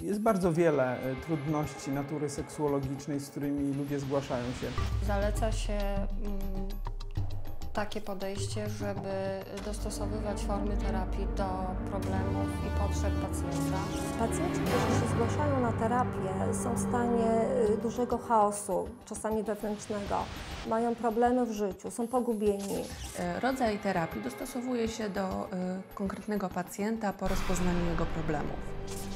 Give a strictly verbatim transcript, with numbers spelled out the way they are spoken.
Jest bardzo wiele trudności natury seksuologicznej, z którymi ludzie zgłaszają się. Zaleca się mm, takie podejście, żeby dostosowywać formy terapii do problemów i potrzeb pacjenta. Pacjenci, którzy się zgłaszają na terapię, są w stanie dużego chaosu, czasami wewnętrznego, mają problemy w życiu, są pogubieni. Rodzaj terapii dostosowuje się do y, konkretnego pacjenta po rozpoznaniu jego problemów.